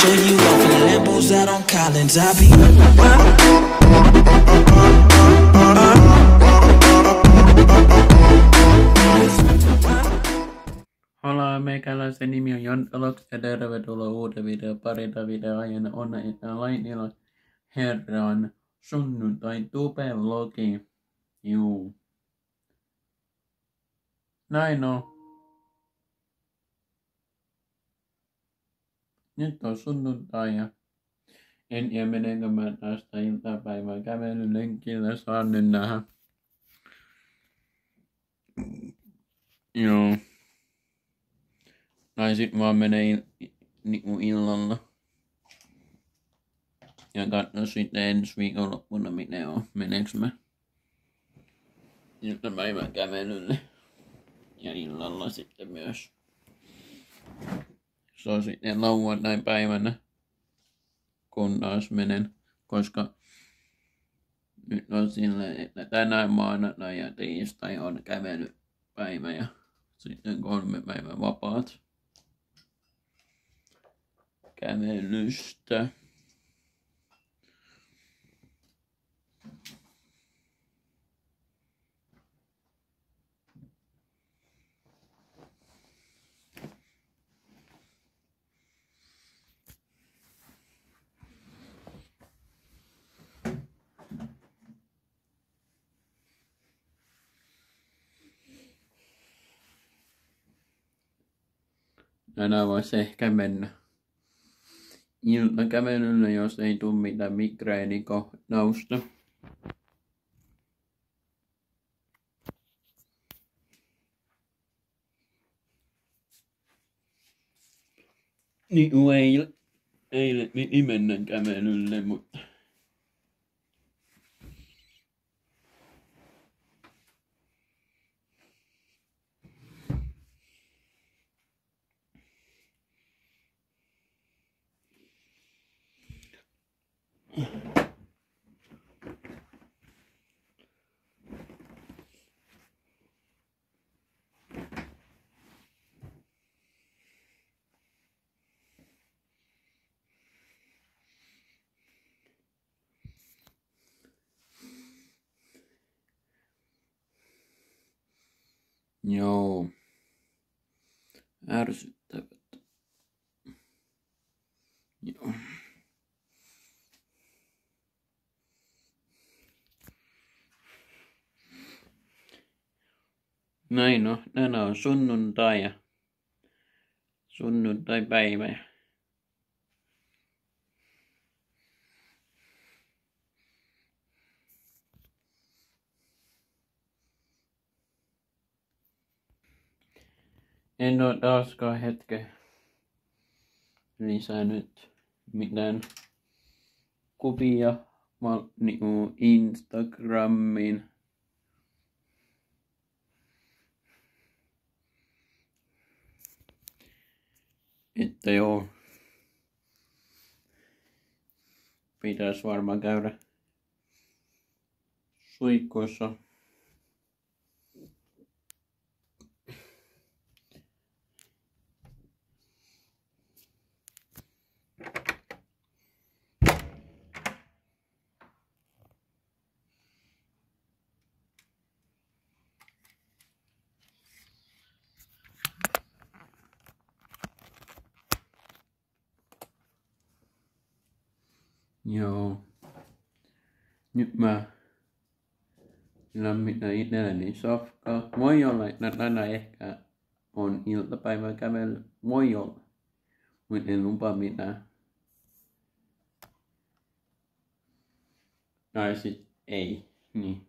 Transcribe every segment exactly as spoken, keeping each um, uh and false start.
show you off in Lambos out on Collins. I be Hola, meikäläisen nimi on Jan Aloks ja tervetuloa uuden video parita video aiheena on lainilla herran sunnuntai tube-vlogi. Juu. Näin on. Nyt on sunnuntai ja en tiedä menenkö mä tästä iltapäivää kävelyn lenkillä, saan nyt nähdä. Joo. Tai sit vaan menee il, niinku illalla. Ja katso sitten ensi viikonloppuna miten on. Meneekö mä iltapäivän kävelylle. Ja illalla sitten myös. Se on sitten lauantain päivänä. Kun taas menen. Koska nyt on silleen, että tänään maanantai ja tiistai on kävelypäivä. Ja sitten kolme päivän vapaat kävelystä. Tänään voisi ehkä mennä iltakävelylle, jos ei tule mitään migreenikohtausta. Niin kuin eilen, eilen piti mennä kävelylle, mutta joo, ärsyttävät. Joo. Näin on, tänään on sunnuntai ja sunnuntaipäivä. En ole taaskaan hetken lisännyt mitään kuvia niinku Instagramiin. Että joo. Pitäis varmaan käydä suihkussa. Joo. Nyt mä lämmitän itselleni safkaa. Voi olla, että tänään ehkä on iltapäivän kävely. Voi olla. Mutta en lupaa mitään. Tai sit ei. Niin.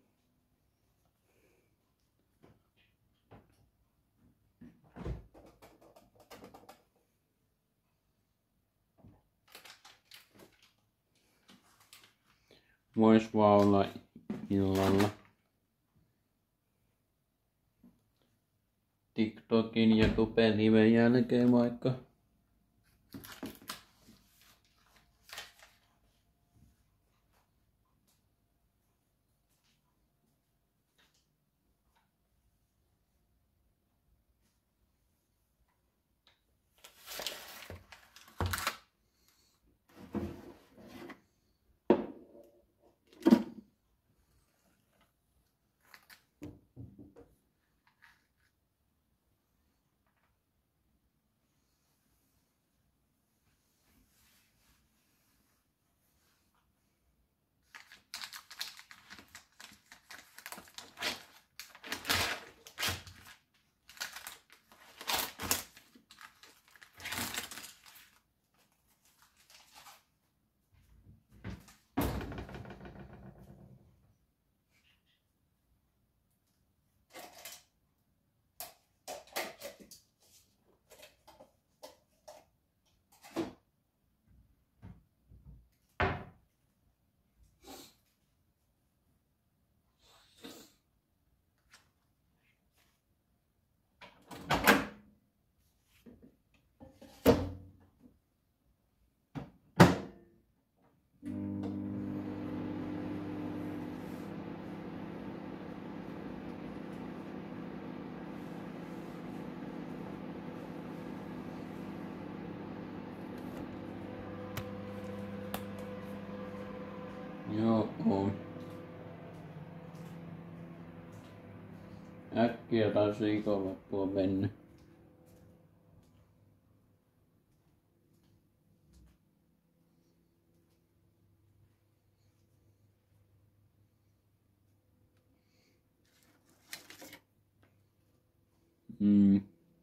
Vois vaan olla illalla. TikTokin ja Tube-liven jälkeen vaikka. Joo. Äkkiä taas viikonloppu on mennyt. Mm.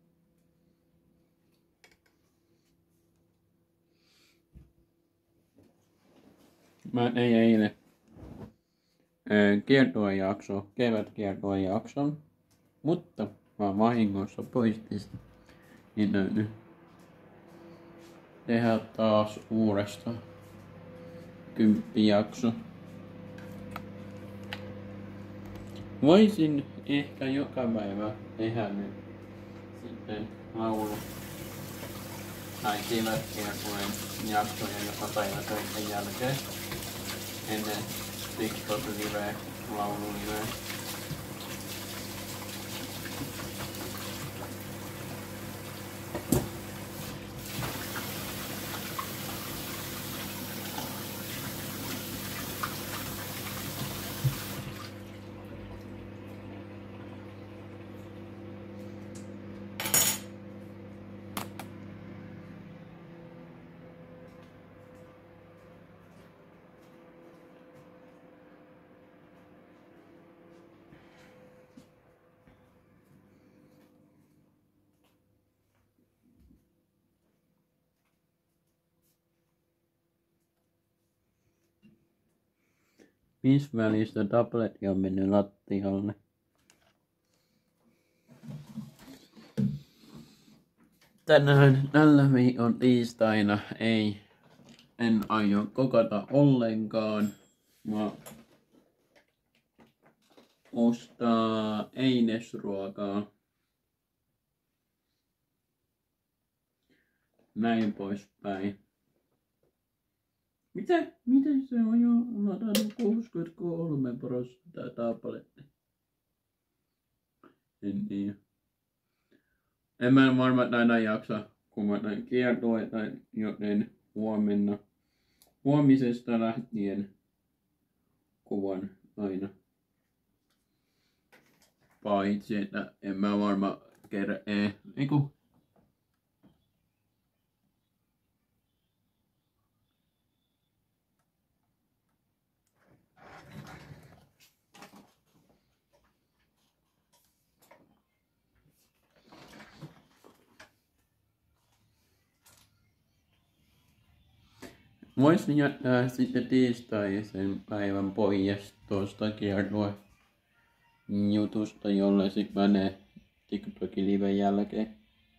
Mä tein eilen kiertueen jakso, kevätkiertueen jakson, mutta mä vahingossa poistin sitä. Niin täytyy tehdä taas uudestaan kymppijakso. Voisin ehkä joka päivä tehdä nyt sitten laulu tai kevätkiertueen jaksoja joka päivä töiden jälkeen ennen TikTok-liveä, laululiveä. Missä välissä tabletti on mennyt lattialle? Tänään tällä viikon tiistaina ei, en aio kokata ollenkaan. Mä ostaa einesruokaa. Näin poispäin. Mitä? Miten se on jo ladannut kuusikymmentäkolme prosenttia tabletti? En tiedä. En mä varmaan aina jaksa, kun mä näin kiertueita, joten huomenna, huomisesta lähtien kuvan aina. Paitsi, että en mä varmaan kerran, ei, eiku. Voisin jättää sitten tiistaisen päivän pois tuosta kiertue jutusta, jolle sit menee TikTokin liven jälkeen.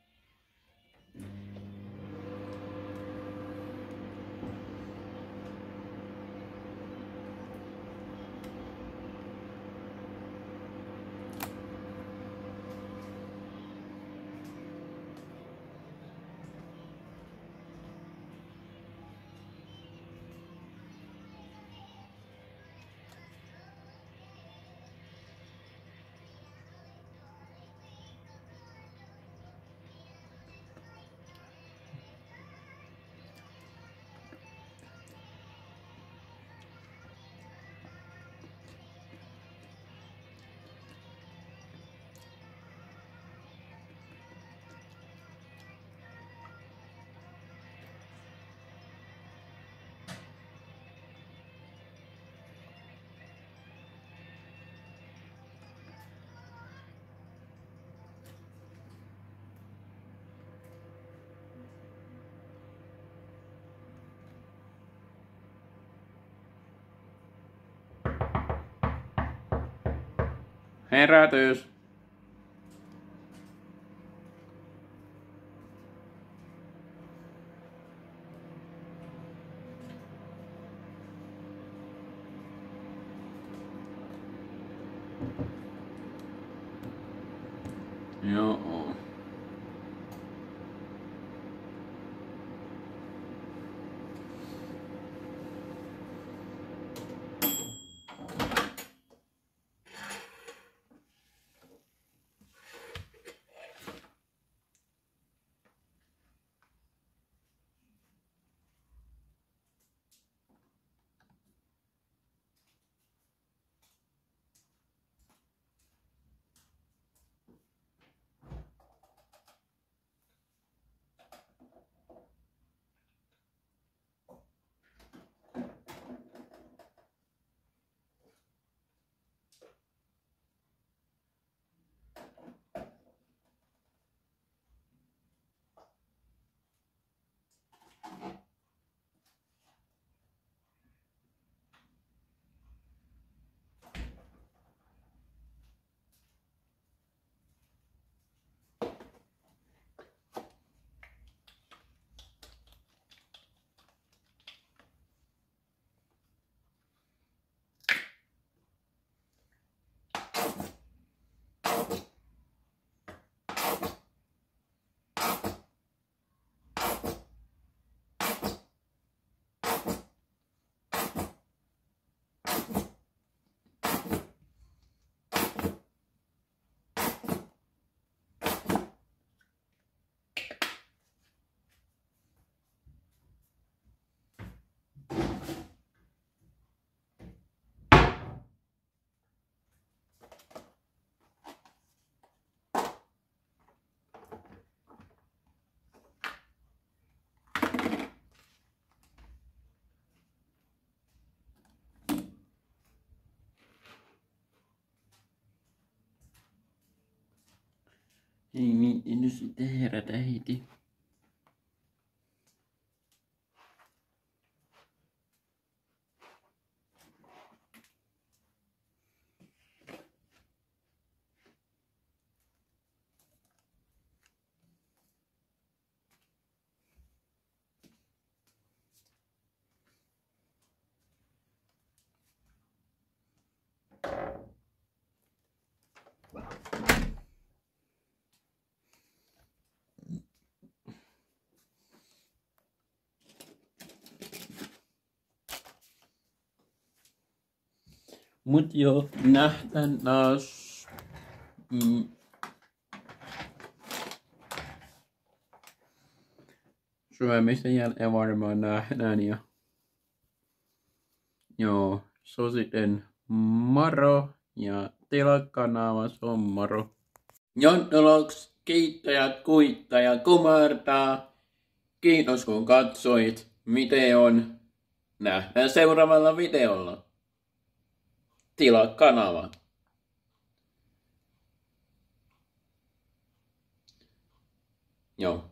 Herätys! Joo. Ei viitti nyt sitten herätä heti. Mut joo, nähdään taas. Mm. Syömisen jälkeen varmaan nähdään ja joo, se on sitten moro ja tilakanava se on moro. Jontoloks, kiittäjät, kuittajat, kumartaa. Kiitos kun katsoit videon. Nähdään seuraavalla videolla. Tilaa kanava. Joo.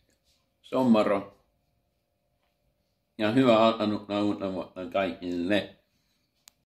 Se on moro. Ja hyvää alkanutta uutta vuotta kaikille.